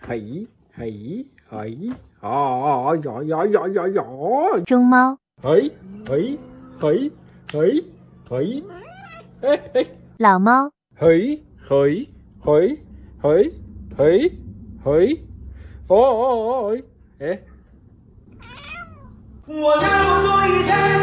嘿嘿嘿，啊呀呀呀呀呀！ 中猫。 嘿嘿嘿嘿嘿，哎哎， 老猫。 嘿嘿嘿嘿嘿嘿，哦哦哦，哎。 我要做一天。